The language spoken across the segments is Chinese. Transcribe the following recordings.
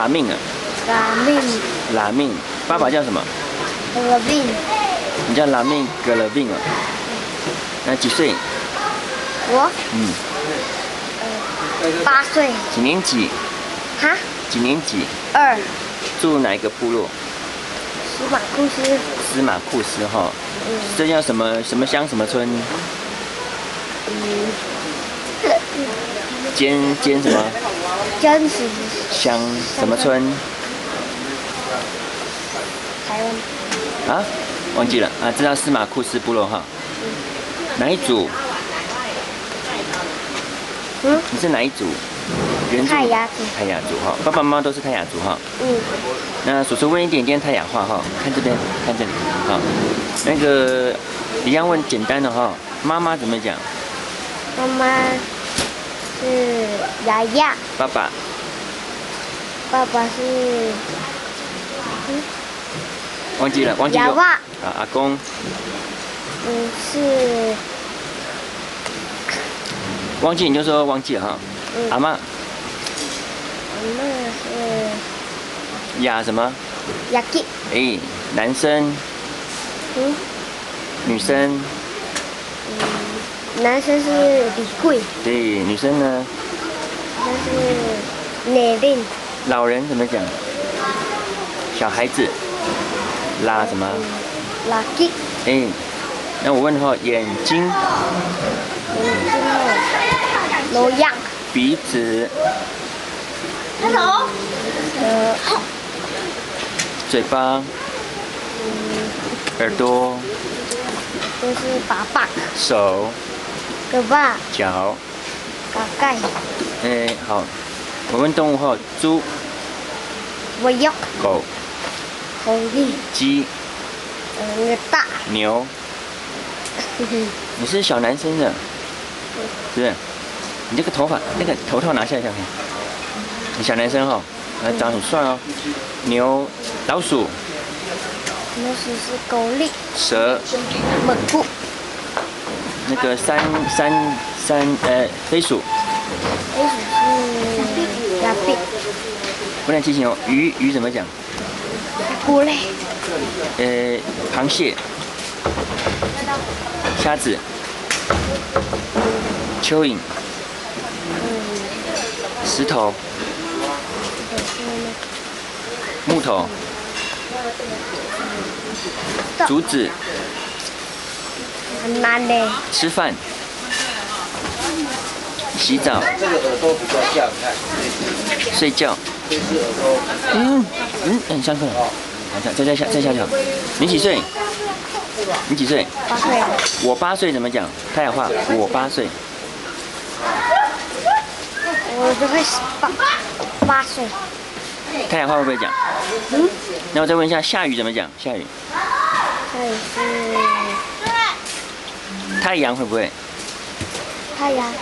拉命啊， 拉命， 拉命。爸爸叫什么？ 拉命。 你叫拉命格勒命啊？那几岁？ 我8岁。 几年级？ 哈？ 几年级 2。 住哪一个部落？ 司马库斯。 司马库斯哈。这叫什么乡什么村？尖什么？ 真实乡什么村？ 台湾。 啊？忘记了啊，知道司马库斯部落哈。哪一组？你是哪一组？原住泰雅族。 泰雅族哈，爸爸妈妈都是泰雅族哈。那叔叔问一点点泰雅话哈，看这边，看这里哈。那个一样问简单的哈，妈妈怎么讲？ 妈妈是雅雅。 爸爸。 爸爸是。 忘记了。 雅娃。 啊，阿公。 是。 忘记你就说忘记了哈。阿嬷。 阿嬷是。 雅什么？ 雅吉。 哎，男生。女生。 男生是李贵。 对，女生呢？ 那是奶令。 老人怎么讲？小孩子。拉什么？ 拉吉。 哎，那我问哈，眼睛。 眼睛罗样。 鼻子。 开头。 嘴巴。耳朵。 都是爸爸。 手。 胳膊。 脚。 嘎盖。 哎，好。我问动物哈，猪。 我要。 狗。 狐狸。 鸡。 大。 牛。你是小男生的，是不是？你这个头发，那个头套拿下来看看。你小男生哈，长很帅哦。牛、老鼠。 老鼠是狗力。 蛇。 猛兔。 那个飞鼠。 飞鼠是鸦片。 不能记性哦。鱼怎么讲？ 菇类。 螃蟹。虾子。蚯蚓。石头。木头。竹子。 很难嘞。 吃饭。洗澡。 这个耳朵比较像，看。 睡觉。上课了。好，再下去。你几岁？你几岁 ？8岁。 我8岁怎么讲？泰雅话，我8岁。 我就会8岁。 泰雅话会不会讲？那我再问一下，下雨怎么讲？下雨。 下雨是。 太阳会不会？ 太阳。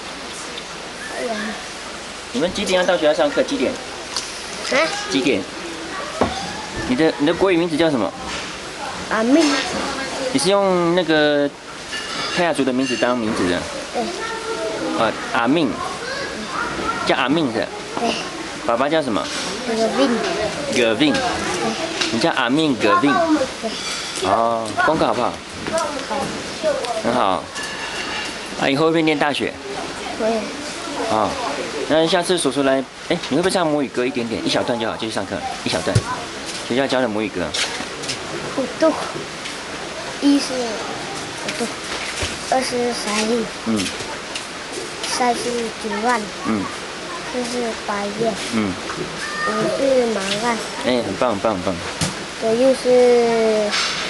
你们几点要到学校上课？几点？几点？你的国语名字叫什么？ 阿命。 你是用那个泰雅族的名字当名字的？ 对。 阿命。叫阿命的。 对。 爸爸叫什么？ 葛命。 你叫阿命葛命。哦，功课好不好？ 好。 很好。以后会不会念大学？ 会。 那下次叔叔来，你会不会唱母语歌一点点，一小段就好，就去上课，一小段。学校教的母语歌。 5度。1是5度。2是3亿。3是9万。4是8月。5是马万。 很棒。 左右是。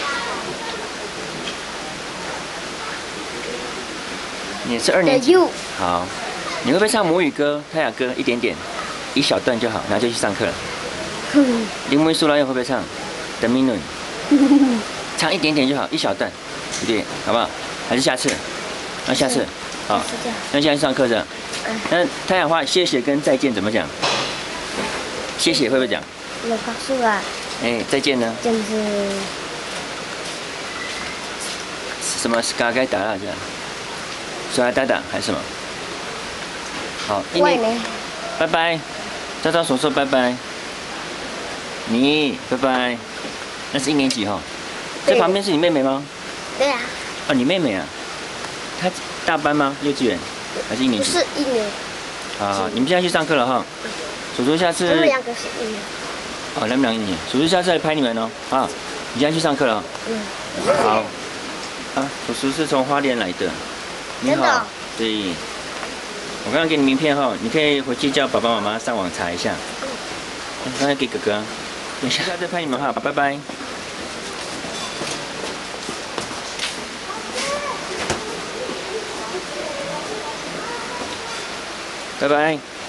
你是2年级。 右。 好，你会不会唱母语歌、泰雅歌一点点，一小段就好，然后就去上课了。林威苏拉又会不会唱？德米伦。唱一点点就好，一小段，对，好不好？还是下次？那下次。好。那现在上课是？那泰雅话谢谢跟再见怎么讲？谢谢会不会讲？ 我告诉啊。 再见呢？ 就是什么是嘎该打啦？这样？说来打打还是什么？好， 外呢？ 拜拜，招叔叔拜拜。 你，拜拜。那是1年级哈。这旁边是你妹妹吗？ 对啊。 哦，你妹妹啊？她大班吗？幼稚园还是1年级？ 不是1年。 啊，你们现在去上课了哈。叔叔下次。 他们2个是1年。 哦，他们2个1年。叔叔下次来拍你们哦。啊，你现在去上课了。好。啊，叔叔是从花莲来的。你好。对。我刚刚给你名片哈，你可以回去叫爸爸妈妈上网查一下。刚才给哥哥。等一下再拍你们哈，拜拜。拜拜。